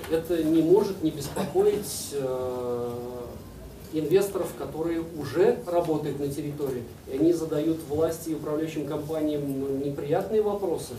это не может не беспокоить инвесторов, которые уже работают на территории, и они задают власти и управляющим компаниям неприятные вопросы.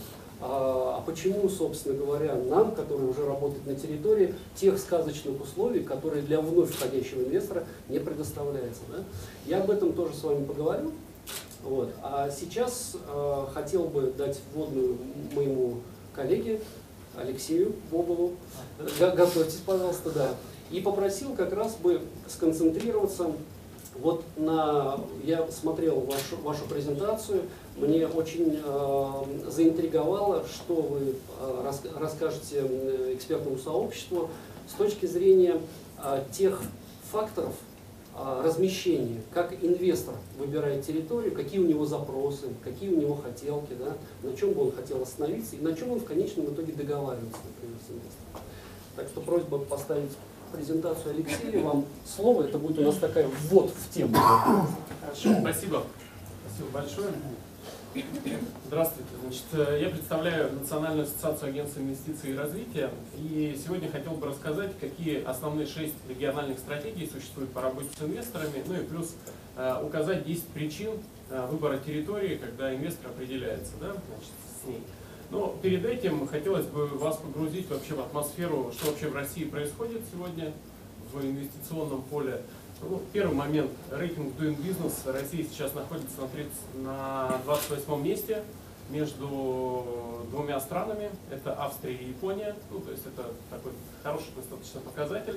А почему, собственно говоря, нам, которые уже работают на территории, тех сказочных условий, которые для вновь входящего инвестора не предоставляются? Да? Я об этом тоже с вами поговорю. Вот. А сейчас хотел бы дать вводную моему коллеге Алексею Бобову. Готовьтесь, пожалуйста, да. И попросил как раз бы сконцентрироваться вот на... Я смотрел вашу презентацию, мне очень заинтриговало, что вы расскажете экспертному сообществу с точки зрения тех факторов размещения, как инвестор выбирает территорию, какие у него запросы, какие у него хотелки, да, на чем бы он хотел остановиться и на чем он в конечном итоге договаривается, например, с инвестором. Так что просьба поставить презентацию Алексея, вам слово, это будет у нас такая ввод в тему. Хорошо, спасибо. Спасибо большое. Здравствуйте. Значит, я представляю Национальную ассоциацию агентств инвестиций и развития. И сегодня хотел бы рассказать, какие основные 6 региональных стратегий существуют по работе с инвесторами, ну и плюс указать 10 причин выбора территории, когда инвестор определяется, да, значит, с ней. Но перед этим хотелось бы вас погрузить вообще в атмосферу, что вообще в России происходит сегодня в инвестиционном поле. Ну, первый момент. Рейтинг Doing Business. Россия сейчас находится на 28 месте между двумя странами. Это Австрия и Япония. Ну, то есть это такой хороший достаточно показатель.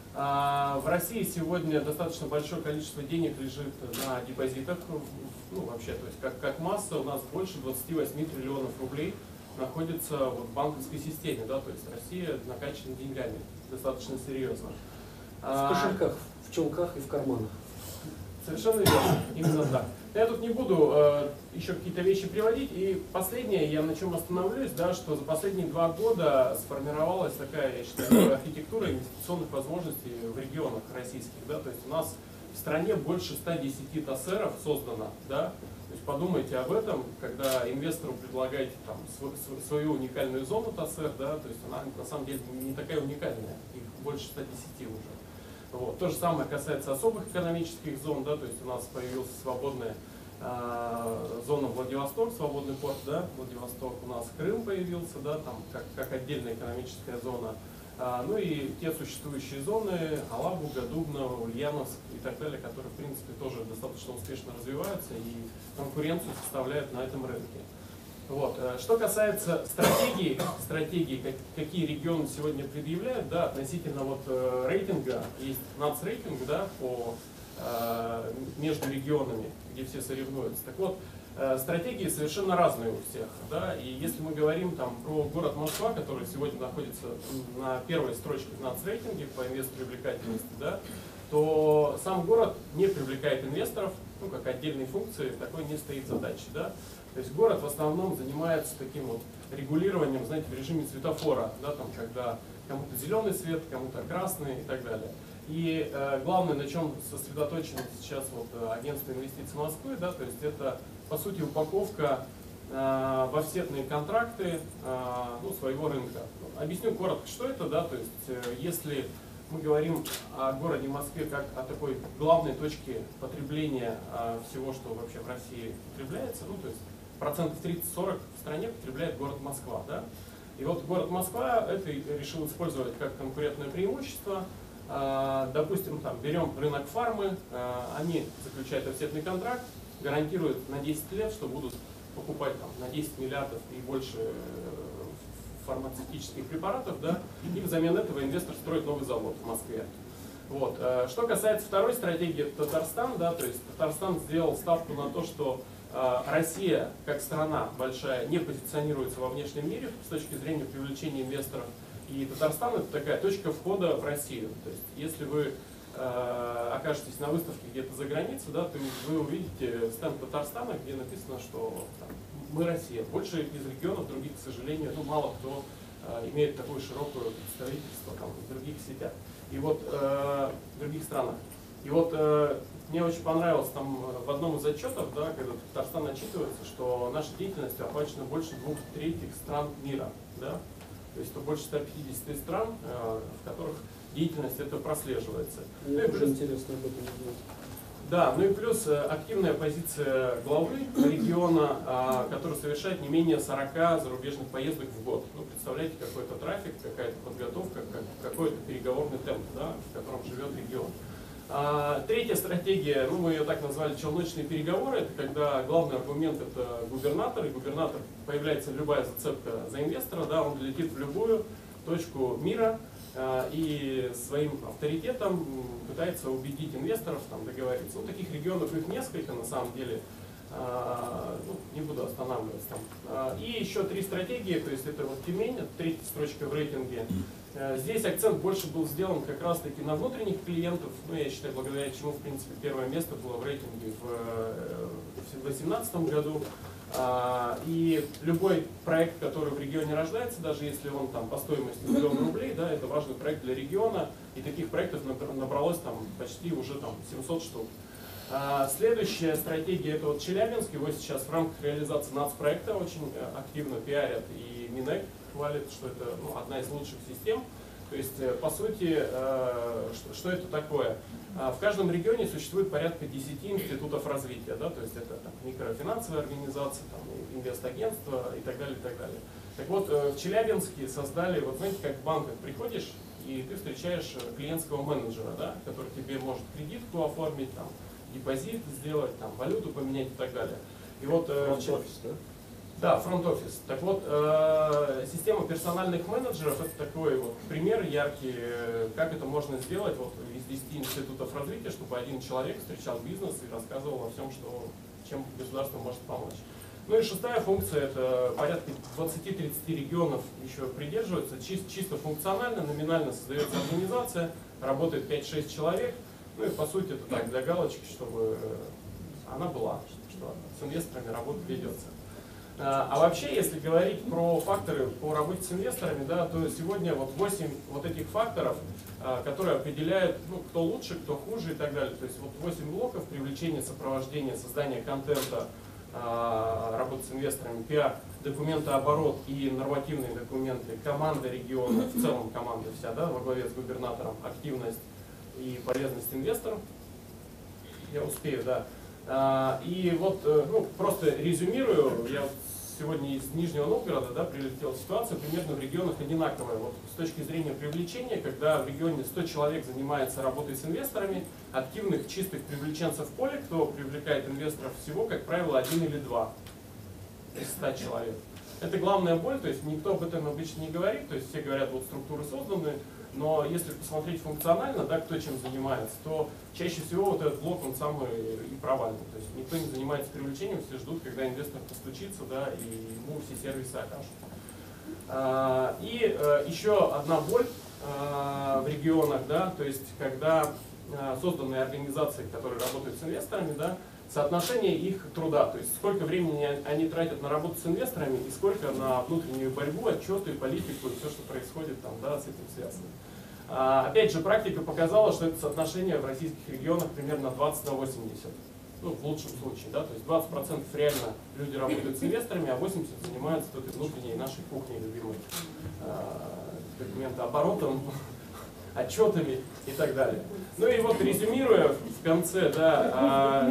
В России сегодня достаточно большое количество денег лежит на депозитах. Ну, вообще, то есть как масса у нас больше 28 триллионов рублей находится вот в банковской системе. Да? То есть Россия накачана деньгами достаточно серьезно. В кошельках, в чулках и в карманах. Совершенно верно, именно так. Я тут не буду еще какие-то вещи приводить. И последнее, я на чем остановлюсь, да, что за последние 2 года сформировалась такая, я считаю, архитектура инвестиционных возможностей в регионах российских. Да, то есть у нас в стране больше 110 ТАСЭРов создано. Да, то есть подумайте об этом, когда инвестору предлагаете там, свою уникальную зону ТАСЭР, да, то есть она на самом деле не такая уникальная, их больше 110 уже. Вот. То же самое касается особых экономических зон, да, то есть у нас появилась свободная зона Владивосток, свободный порт, да, Владивосток, у нас Крым появился, да, там как отдельная экономическая зона. Ну и те существующие зоны Алабуга, Дубна, Ульяновск и так далее, которые в принципе тоже достаточно успешно развиваются и конкуренцию составляют на этом рынке. Вот. Что касается стратегии, какие регионы сегодня предъявляют, да, относительно вот рейтинга, есть нацрейтинг, да, между регионами, где все соревнуются. Так вот, стратегии совершенно разные у всех. Да, и если мы говорим там, про город Москва, который сегодня находится на первой строчке в нацрейтинге по инвестпривлекательности, да, то сам город не привлекает инвесторов, ну, как отдельной функции, такой не стоит задачи. Да. То есть город в основном занимается таким вот регулированием, знаете, в режиме светофора, да, там, когда кому-то зеленый свет, кому-то красный и так далее. И главное, на чем сосредоточено сейчас вот, агентство инвестиций Москвы, да, то есть это, по сути, упаковка в офсетные контракты ну, своего рынка. Объясню коротко, что это, да, то есть если мы говорим о городе Москве как о такой главной точке потребления всего, что вообще в России потребляется, ну, то есть процентов 30-40 в стране потребляет город Москва. Да? И вот город Москва это решил использовать как конкурентное преимущество. Допустим, там, берем рынок фармы, они заключают офсетный контракт, гарантируют на 10 лет, что будут покупать там, на 10 миллиардов и больше фармацевтических препаратов, да? И взамен этого инвестор строит новый завод в Москве. Вот. Что касается второй стратегии, Татарстан, да, то есть Татарстан сделал ставку на то, что Россия, как страна большая, не позиционируется во внешнем мире с точки зрения привлечения инвесторов. И Татарстан это такая точка входа в Россию. То есть, если вы окажетесь на выставке где-то за границей, да, то вы увидите стенд Татарстана, где написано, что там, мы Россия. Больше из регионов других, к сожалению, ну, мало кто имеет такое широкое представительство там, в других сетях. И вот в других странах. И вот мне очень понравилось там в одном из отчетов, да, когда Татарстан отчитывается, что наша деятельность охвачена больше 2/3 стран мира. Да? То есть это больше 150 стран, в которых деятельность это прослеживается. Мне тоже интересно об этом узнать. Да, ну и плюс активная позиция главы региона, который совершает не менее 40 зарубежных поездок в год. Ну, представляете, какой-то трафик, какая-то подготовка, какой-то переговорный темп, да, в котором живет регион. Третья стратегия, ну, мы ее так назвали челночные переговоры, это когда главный аргумент это губернатор, и губернатор, появляется любая зацепка за инвестора, да, он летит в любую точку мира, и своим авторитетом пытается убедить инвесторов там, договориться. Ну, таких регионов их несколько на самом деле, ну, не буду останавливаться там. И еще 3 стратегии, то есть это вот Тюмень, это 3-я строчка в рейтинге. Здесь акцент больше был сделан как раз таки на внутренних клиентов, ну, я считаю, благодаря чему, в принципе, первое место было в рейтинге в 2018 году. И любой проект, который в регионе рождается, даже если он там по стоимости $1 000 000 рублей, да, это важный проект для региона, и таких проектов набралось там почти уже там 700 штук. Следующая стратегия это вот Челябинск, его сейчас в рамках реализации нацпроекта очень активно пиарят, и Минэк хвалит, что это одна из лучших систем. То есть, по сути, что это такое? В каждом регионе существует порядка 10 институтов развития, да, то есть это там, микрофинансовые организации, там, инвестагентства и так далее, и так далее. Так вот, в Челябинске создали, вот знаете, как в банках приходишь, и ты встречаешь клиентского менеджера, да, который тебе может кредитку оформить, там, депозит сделать, там, валюту поменять и так далее. И вот, фронт-офис, да? Да, фронт-офис. Так вот, система персональных менеджеров это такой вот пример яркий, как это можно сделать вот из 10 институтов развития, чтобы один человек встречал бизнес и рассказывал о всем, чем государство может помочь. Ну и 6-я функция, это порядка 20-30 регионов еще придерживаются, чисто функционально, номинально создается организация, работает 5-6 человек, ну и по сути это так, для галочки, чтобы она была, что с инвесторами работа ведется. А вообще, если говорить про факторы по работе с инвесторами, да, то сегодня вот 8 вот этих факторов, которые определяют, ну, кто лучше, кто хуже и так далее. То есть вот 8 блоков: привлечение, сопровождение, создание контента, работа с инвесторами, пиар, документооборот и нормативные документы, команда региона, в целом команда вся, да, во главе с губернатором, активность и полезность инвесторам. Я успею, да. И вот, ну, просто резюмирую, я сегодня из Нижнего Новгорода, да, прилетела ситуация примерно в регионах одинаковая. Вот с точки зрения привлечения, когда в регионе 100 человек занимается работой с инвесторами, активных чистых привлеченцев в поле, кто привлекает инвесторов всего, как правило, 1 или 2 из 100 человек. Это главная боль, то есть никто об этом обычно не говорит, то есть все говорят, вот структуры созданы, но если посмотреть функционально, да, кто чем занимается, то чаще всего вот этот блок, он самый и провальный. То есть никто не занимается привлечением, все ждут, когда инвестор постучится, да, и ему все сервисы окажут. И еще одна боль в регионах, да, то есть когда созданные организации, которые работают с инвесторами, да, соотношение их труда, то есть сколько времени они тратят на работу с инвесторами и сколько на внутреннюю борьбу, отчеты, политику и все, что происходит там, да, с этим связано. Опять же, практика показала, что это соотношение в российских регионах примерно 20/80. Ну, в лучшем случае, да, то есть 20% реально люди работают с инвесторами, а 80% занимаются только внутренней нашей кухней любимой, документооборотом, отчетами и так далее. Ну и вот резюмируя в конце, да,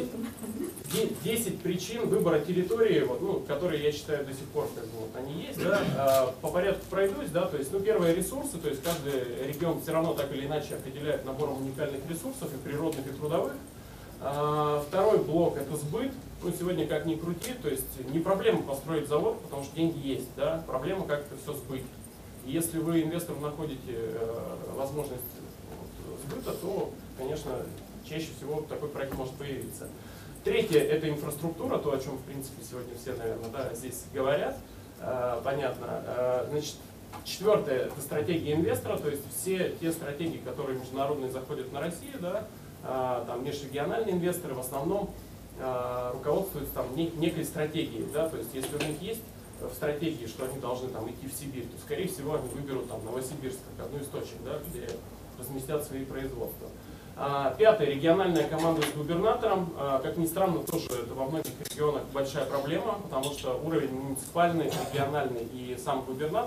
10 причин выбора территории, вот, ну, которые я считаю до сих пор, как бы, вот, они есть, да, по порядку пройдусь, да, то есть, ну, первое — ресурсы, то есть каждый регион все равно так или иначе определяет набором уникальных ресурсов, и природных, и трудовых. Второй блок — это сбыт. Ну, сегодня как ни крути, то есть не проблема построить завод, потому что деньги есть, да, проблема как это все сбыть. И если вы инвестору находите возможность сбыта, то, конечно, чаще всего такой проект может появиться. Третье — это инфраструктура, то, о чем, в принципе, сегодня все, наверное, да, здесь говорят, понятно. Значит, четвертое — это стратегия инвестора, то есть все те стратегии, которые международные заходят на Россию, да, там межрегиональные инвесторы в основном руководствуются там некой стратегией, да, то есть если у них есть в стратегии, что они должны там идти в Сибирь, то, скорее всего, они выберут там Новосибирск как одну из точек, да, где разместят свои производства. Пятое — региональная команда с губернатором. Как ни странно, тоже это во многих регионах большая проблема, потому что уровень муниципальный, региональный и сам губернатор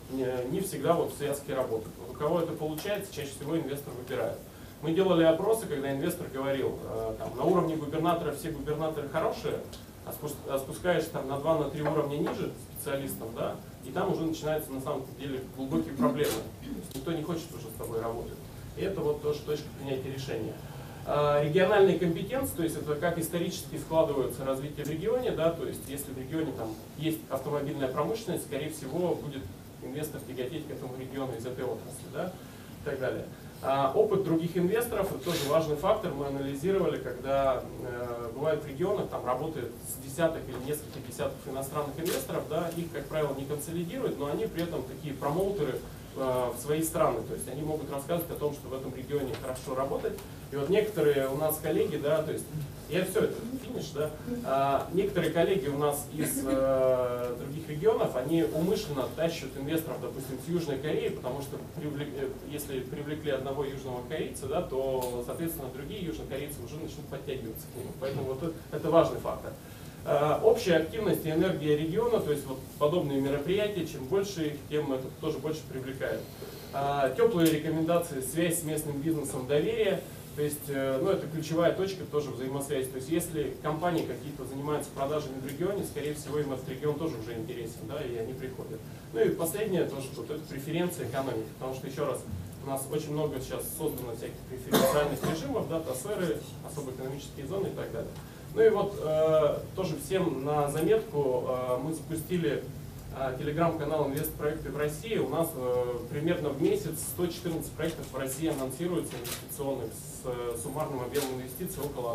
не всегда вот связки работают. Вот у кого это получается, чаще всего инвестор выбирает. Мы делали опросы, когда инвестор говорил, там, на уровне губернатора все губернаторы хорошие, а спускаешься там на 2-3 уровня ниже специалистам, да, и там уже начинаются на самом деле глубокие проблемы. Никто не хочет уже с тобой работать. И это вот тоже точка принятия решения. Региональные компетенции, то есть это как исторически складывается развитие в регионе, да, то есть если в регионе там есть автомобильная промышленность, скорее всего будет инвестор тяготеть к этому региону из этой отрасли, да, и так далее. Опыт других инвесторов — это тоже важный фактор. Мы анализировали, когда бывает в регионах, там работает с десяток или несколько десятков иностранных инвесторов, да, их, как правило, не консолидируют, но они при этом такие промоутеры в свои страны, то есть они могут рассказывать о том, что в этом регионе хорошо работать. И вот некоторые у нас коллеги, да, то есть я все, это финиш, да, некоторые коллеги у нас из других регионов, они умышленно тащат инвесторов, допустим, с Южной Кореи, потому что если привлекли одного южного корейца, да, то, соответственно, другие южнокорейцы уже начнут подтягиваться к нему. Поэтому вот это важный фактор. Общая активность и энергия региона, то есть вот подобные мероприятия, чем больше их, тем это тоже больше привлекает. Теплые рекомендации, связь с местным бизнесом, доверие. То есть, ну, это ключевая точка тоже взаимосвязи. То есть, если компании какие-то занимаются продажами в регионе, скорее всего, им этот регион тоже уже интересен, да, и они приходят. Ну и последнее тоже, вот это преференция экономики, потому что, еще раз, у нас очень много сейчас создано всяких преференциальных режимов, да, ТАСЭРы, особо экономические зоны и так далее. Ну и вот тоже всем на заметку мы запустили телеграм-канал «Инвестпроекты в России». У нас примерно в месяц 114 проектов в России анонсируются инвестиционных с суммарным объемом инвестиций около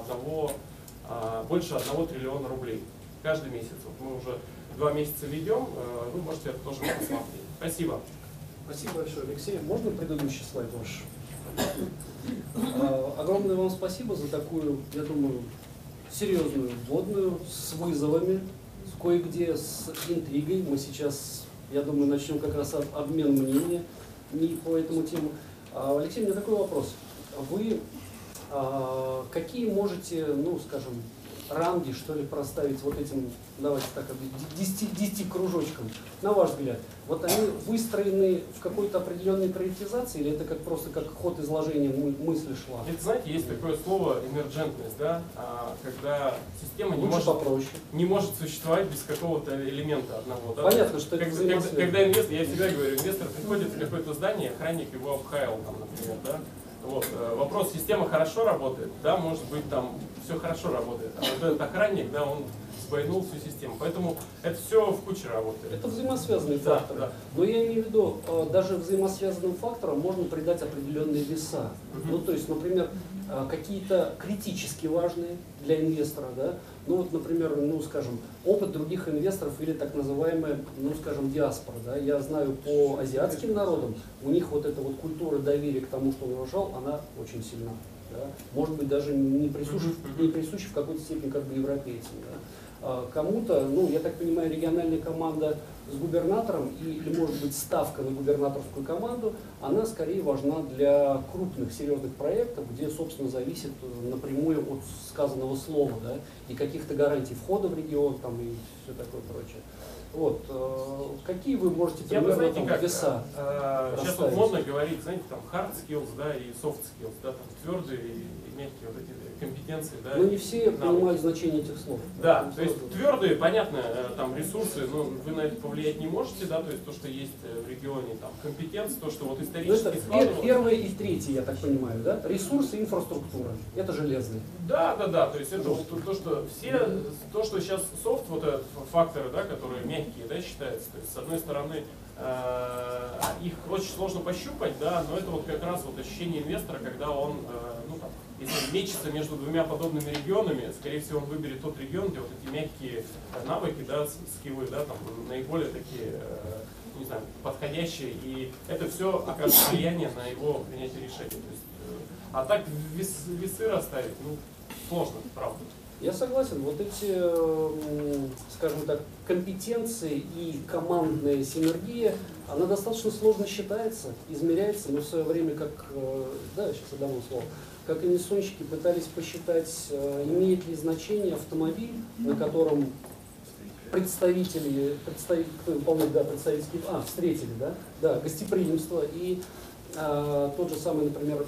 больше 1 триллиона рублей каждый месяц. Вот мы уже 2 месяца ведем, вы можете это тоже посмотреть. Спасибо. Спасибо большое, Алексей. Можно предыдущий слайд ваш? Огромное вам спасибо за такую, я думаю, серьезную, вводную, с вызовами, кое-где с интригой. Мы сейчас, я думаю, начнем как раз обмен мнения по этому тему. Алексей, у меня такой вопрос. Вы какие можете, ну, скажем, ранги, что ли, проставить вот этим, давайте так, 10 кружочкам, на ваш взгляд? Вот они выстроены в какой-то определенной приоритизации, или это как просто как ход изложения мысли шла? Это, знаете, есть такое слово эмерджентность, да, когда система не может существовать без какого-то элемента одного. Да? Понятно, что это взаимосвязано. Когда инвестор, я всегда говорю, инвестор приходит в какое-то здание, охранник его обхаял, там, например, да. Вот, вопрос, система хорошо работает, да, может быть, там все хорошо работает, а вот этот охранник, да, он сбойнул всю систему, поэтому это все в куче работает. Это взаимосвязанные факторы, да. Но я имею в виду, даже взаимосвязанным факторам можно придать определенные веса. Ну, то есть, например, какие-то критически важные для инвестора, да, ну вот, например, ну, скажем, опыт других инвесторов или так называемая, ну, скажем, диаспора, да, я знаю по азиатским народам, у них вот эта вот культура доверия к тому, что он рожал, она очень сильна, да? Может быть, даже не присуща в какой-то степени как бы европейцам, да? Кому-то, ну, я так понимаю, региональная команда с губернатором или, может быть, ставка на губернаторскую команду, она скорее важна для крупных, серьезных проектов, где, собственно, зависит напрямую от сказанного слова, да, и каких-то гарантий входа в регион, там, и все такое прочее. Вот, какие вы можете примерно там веса сейчас вот модно говорить, знаете, там hard skills, да, и soft skills, да, там твердые и мягкие вот эти компетенции, да. Но не все понимают значение этих слов. Да, то есть твердые, понятно, там ресурсы, но вы на это повлиять не можете, да, то есть то, что есть в регионе, там компетенции, то, что вот исторически складывалось. Первое и третье, я так понимаю, да? Ресурсы, инфраструктура, это железные. Да, то есть это вот то, что сейчас софт, вот этот факторы, да, которые мягкие, да, считаются, то есть с одной стороны их очень сложно пощупать, да, но это вот как раз вот ощущение инвестора, когда он, ну, там, если мечется между двумя подобными регионами, скорее всего, он выберет тот регион, где вот эти мягкие навыки, да, скиллы, да, там, наиболее такие, не знаю, подходящие, и это все окажет влияние на его принятие решений. То есть, а так весы расставить, ну, сложно, правда. Я согласен, вот эти, скажем так, компетенции и командная синергия, она достаточно сложно считается, измеряется, но в свое время, как, да, сейчас я дам вам слово, как инвестиционщики пытались посчитать, имеет ли значение автомобиль, на котором представители, кто выполняет, да, представительские, встретили, да, гостеприимство и тот же самый, например,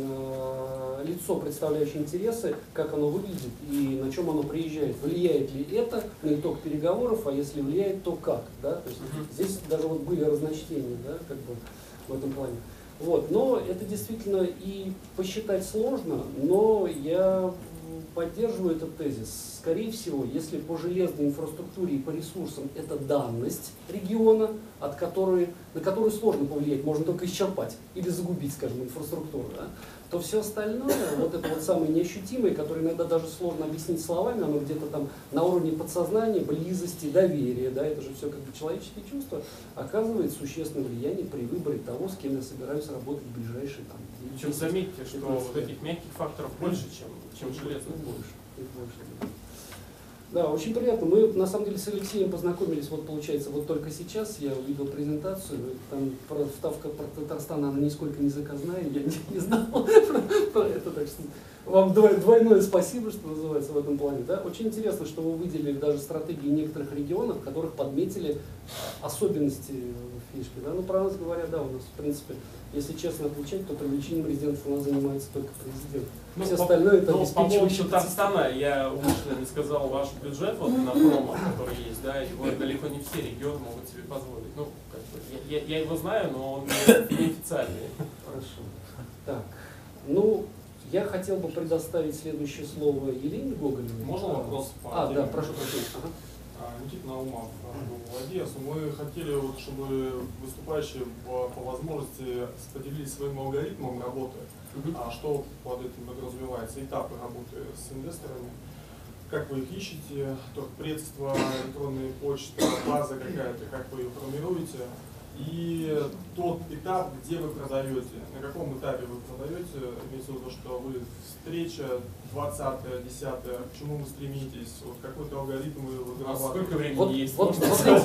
лицо, представляющее интересы, как оно выглядит и на чем оно приезжает, влияет ли это на итог переговоров, а если влияет, то как, да, то есть здесь даже вот были разночтения, да, как бы в этом плане. Вот, но это действительно и посчитать сложно, но я поддерживаю этот тезис. Скорее всего, если по железной инфраструктуре и по ресурсам это данность региона, на которую сложно повлиять, можно только исчерпать или загубить, скажем, инфраструктуру, да, то все остальное, вот это вот самое неощутимое, которое иногда даже сложно объяснить словами, оно где-то там на уровне подсознания, близости, доверия, да, это же все как бы человеческие чувства, оказывает существенное влияние при выборе того, с кем я собираюсь работать в ближайшие там. Причем заметьте, что вот этих мягких факторов больше, чем железных. Больше. Да, очень приятно. Мы на самом деле с Алексеем познакомились, вот получается, вот только сейчас я увидел презентацию, там вставка про Татарстан, она нисколько не заказная, я не знал про это, так что вам двойное спасибо, что называется, в этом плане. Да? Очень интересно, что вы выделили даже стратегии некоторых регионов, в которых подметили особенности фишки. Да? Ну, про нас говоря, да, у нас, в принципе, если честно отвечать, то привлечением резидентов у нас занимается только президент. Все остальное это обеспечивающее. По поводу Татарстана я умышленно не сказал ваш бюджет вот, на промо, который есть, да, его далеко не все регионы могут себе позволить. Ну, как бы, я его знаю, но он неофициальный. Хорошо. Так, ну, я хотел бы предоставить следующее слово Елене Гоголевой. Можно вопрос? Да, прошу прощения. Никита Наумов, Владимир, мы хотели, вот, чтобы выступающие по возможности поделились своим алгоритмом работы, что под этим подразумевается, этапы работы с инвесторами, как вы их ищете, торгпредство, электронная почта, база какая-то, как вы ее формируете, и тот этап, где вы продаете, на каком этапе вы продаете, имеется в виду, что вы встреча 20-е, 10-е, к чему вы стремитесь, вот какой-то алгоритм вы вырабатываете. Сколько времени есть? Вот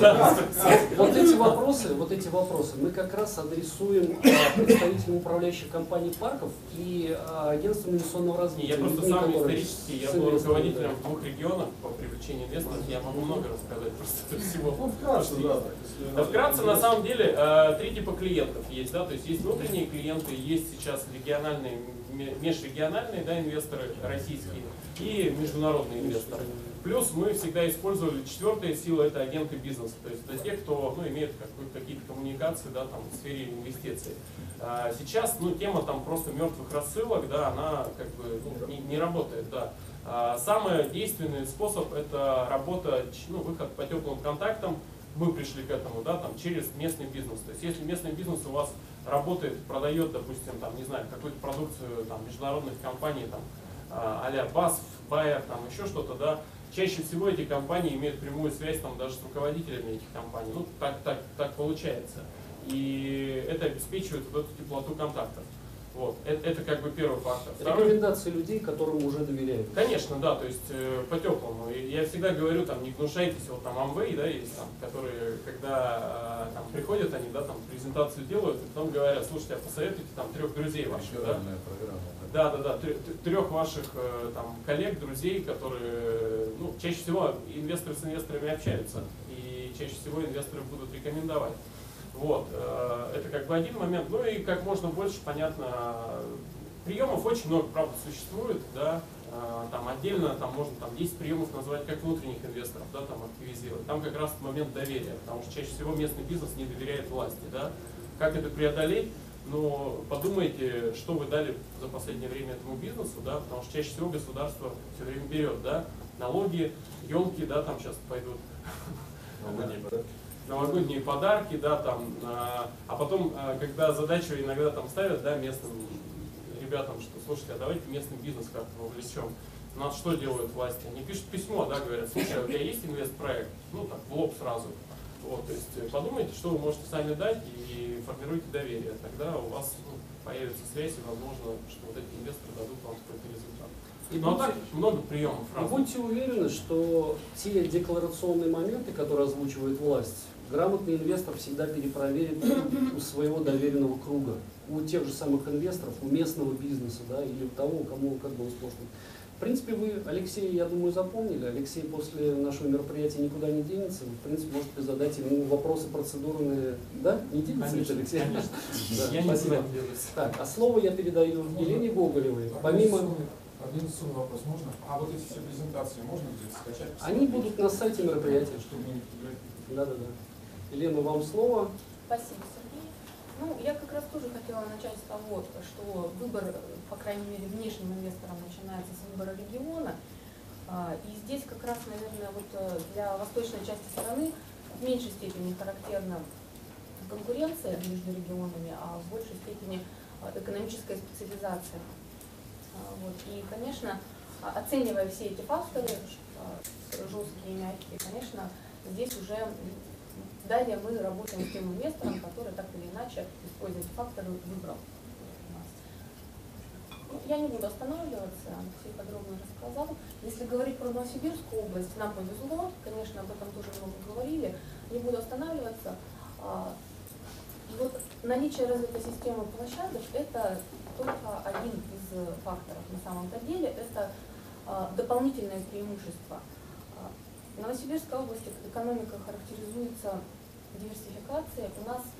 эти вопросы мы как раз адресуем представителям управляющих компаний парков и агентствам инвестиционного развития. Я просто сам исторически, я был руководителем в 2 регионах по привлечению инвесторов, я могу много рассказать просто всего. Ну, вкратце, да. Вкратце, на самом деле, 3 типа клиентов есть, да, то есть есть внутренние клиенты, есть сейчас региональные, межрегиональные, да, инвесторы российские и международные инвесторы. Плюс мы всегда использовали 4-я сила, это агенты бизнеса, то есть это те, кто имеет какие-то коммуникации, да, там, в сфере инвестиций. Сейчас тема там просто мертвых рассылок, да, она как бы не работает, да. Самый действенный способ это работа, выход по теплым контактам. Мы пришли к этому, да, там, через местный бизнес. То есть если местный бизнес у вас работает, продает, допустим, там, не знаю, какую-то продукцию там, международных компаний, там, а-ля BASF, Bayer, там, еще что-то, да, чаще всего эти компании имеют прямую связь там, даже с руководителями этих компаний. Ну, так получается. И это обеспечивает вот эту теплоту контактов. Вот. Это как бы первый фактор. Рекомендации людей, которым уже доверяют. Конечно, да, то есть по-теплому. Я всегда говорю, там, не гнушайтесь, вот там Amway, да, есть там, которые, когда там приходят, они, да, там, презентацию делают, и потом говорят, слушайте, а посоветуйте там 3 друзей ваших, да? Да, 3 ваших там коллег, друзей, которые, чаще всего инвесторы с инвесторами общаются, и чаще всего инвесторы будут рекомендовать. Вот, это как бы один момент, ну и как можно больше, понятно, приемов очень много, правда, существует, да, там отдельно, там можно там 10 приемов назвать как внутренних инвесторов, да, там активизировать, там как раз момент доверия, потому что чаще всего местный бизнес не доверяет власти, да, как это преодолеть, подумайте, что вы дали за последнее время этому бизнесу, да, потому что чаще всего государство все время берет, да, налоги, елки, да, там сейчас пойдут. Новогодние подарки, да, там, а потом, когда задачу иногда там ставят, да, местным ребятам, что, слушайте, а давайте местный бизнес как-то вовлечем. У нас что делают власти? Они пишут письмо, да, говорят, слушай, а у тебя есть инвестпроект? Так, в лоб сразу. Вот, то есть подумайте, что вы можете сами дать и формируйте доверие. Тогда у вас появится связь и возможно, что вот эти инвесторы дадут вам какой-то результат. Так много приемов. И будьте уверены, что те декларационные моменты, которые озвучивает власть, грамотный инвестор всегда перепроверит у своего доверенного круга, у тех же самых инвесторов, у местного бизнеса, да, или у того, кому как бы он сможет принципе, вы Алексея, я думаю, запомнили. Алексей после нашего мероприятия никуда не денется. Вы, в принципе, можете задать ему вопросы процедурные. Да? Не денется, Конечно, Алексей? конечно. Да, Я не спасибо. буду делать. Так, а слово я передаю Елене Гоголевой. Помимо... Организационный вопрос можно? А вот эти все презентации можно где-то скачать? Они будут на сайте мероприятия. Чтобы мы не фотографировали. Да. Елена, вам слово. Спасибо, Сергей. Ну, я как раз тоже хотела начать с того, что выбор, по крайней мере, внешним инвестором начинается с выбора региона. И здесь как раз, наверное, вот для восточной части страны в меньшей степени характерна конкуренция между регионами, а в большей степени экономическая специализация. Вот. И, конечно, оценивая все эти факторы, жесткие и мягкие, конечно, здесь уже далее мы работаем с тем инвестором, который так или иначе, используя эти факторы, выбрал нас. Ну, я не буду останавливаться, Алексей подробно рассказал. Если говорить про Новосибирскую область, нам повезло, конечно, об этом тоже много говорили, не буду останавливаться. И вот наличие развитой системы площадок – это только один из факторов на самом-то деле, это дополнительное преимущество. В Новосибирской области экономика характеризуется диверсификацией.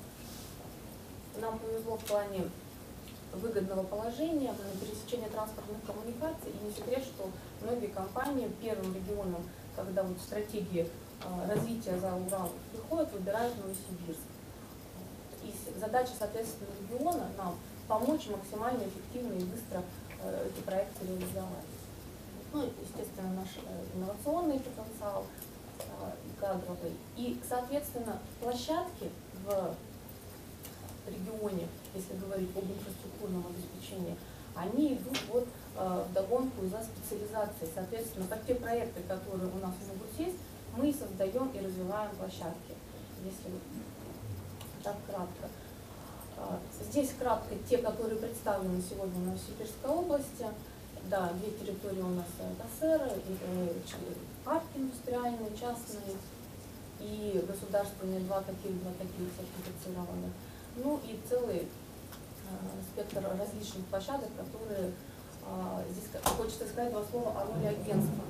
Нам повезло в плане выгодного положения, на пересечении транспортных коммуникаций, и не секрет, что многие компании первым регионом, когда вот в стратегии развития за Урал приходят, выбирают Новосибирск. И задача, соответственно, региона нам помочь максимально эффективно и быстро эти проекты реализовать. Ну, естественно, наш инновационный потенциал и кадровый. И, соответственно, площадки в регионе, если говорить об инфраструктурном обеспечении, они идут вот вдогонку за специализацией. Соответственно, под те проекты, которые у нас могут есть, мы создаем и развиваем площадки. Если так кратко. Здесь кратко те, которые представлены сегодня в Новосибирской области. Да, две территории у нас ТАСЭРы, парки индустриальные, частные и государственные, два таких сертифицированных. Ну и целый спектр различных площадок, которые здесь хочется сказать два слова о роли агентства.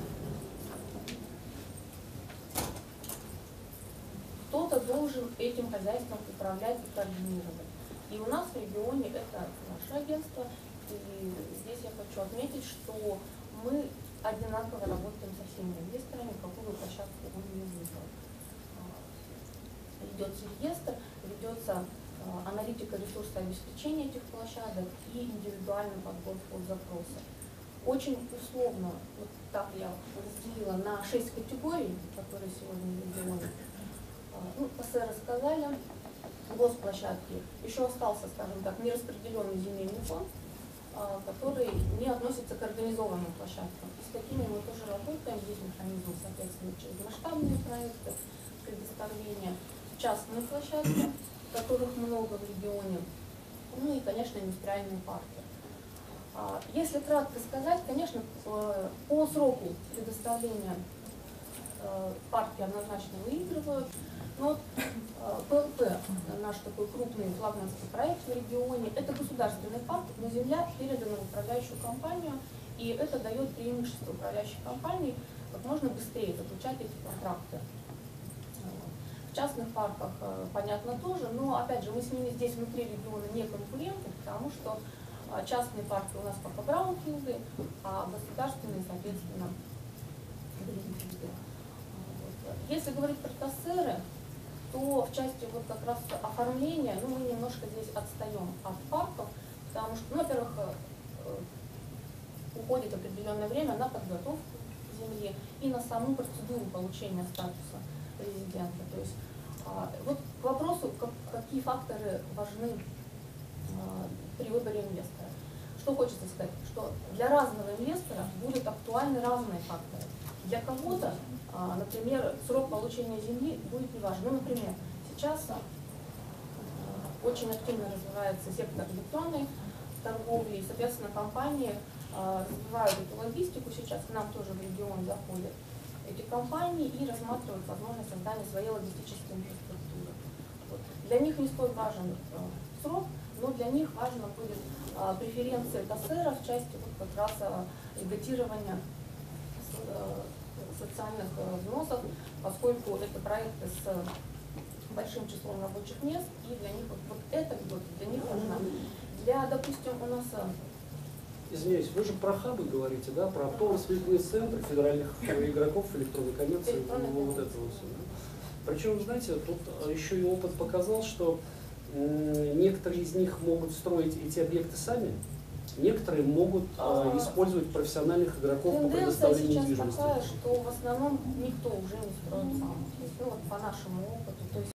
Кто-то должен этим хозяйством управлять и координировать. И у нас в регионе это наше агентство. И здесь я хочу отметить, что мы одинаково работаем со всеми инвесторами, какую площадку он не выбрал. Ведется реестр, ведется аналитика ресурсообеспечения этих площадок и индивидуальный подбор под запросы. Очень условно, вот так я разделила на 6 категорий, которые сегодня в регионе. Ну, ПС рассказали, госплощадки. Еще остался, скажем так, нераспределенный земельный фонд, который не относится к организованным площадкам. И с такими мы тоже работаем. Здесь механизм, соответственно, через масштабные проекты предоставления, частные площадки, которых много в регионе, ну и, конечно, индустриальные парки. Если кратко сказать, конечно, по сроку предоставления парки однозначно выигрывают. Но вот ПЛП, наш такой крупный флагманский проект в регионе, это государственный парк, но земля передана в управляющую компанию, и это дает преимущество управляющей компании как можно быстрее заключать эти контракты. В частных парках, понятно, тоже, но, опять же, мы с ними здесь внутри региона не конкуренты, потому что частные парки у нас пока браунфилды, а государственные, соответственно, гринфилды. Если говорить про ТАСЭРы, то в части вот как раз оформления, ну, мы немножко здесь отстаем от парков, потому что, ну, во-первых, уходит определенное время на подготовку земли и на саму процедуру получения статуса резидента. То есть вот к вопросу, какие факторы важны при выборе инвестора. Что хочется сказать, что для разного инвестора будут актуальны разные факторы. Для кого-то, например, срок получения земли будет неважен. Ну, например, сейчас очень активно развивается сектор электронной торговли, и, соответственно, компании развивают эту логистику сейчас, к нам тоже в регион заходят эти компании и рассматривают возможность создания своей логистической инфраструктуры. Вот. Для них не столь важен срок, но для них важно будет преференции ТАСЭРа в части вот как раз льготирования социальных взносов, поскольку это проекты с большим числом рабочих мест, и для них вот эта льгота для них важна. Для, допустим, у нас... Извиняюсь, вы же про хабы говорите, да? Про оптово-распределительные центры федеральных игроков электронной коммерции, вот этого всего. Причем, знаете, тут еще и опыт показал, что некоторые из них могут строить эти объекты сами, некоторые могут использовать профессиональных игроков по предоставлению сейчас недвижимости. такая, что в основном никто уже не строит сам. То есть, ну, вот по нашему опыту. То есть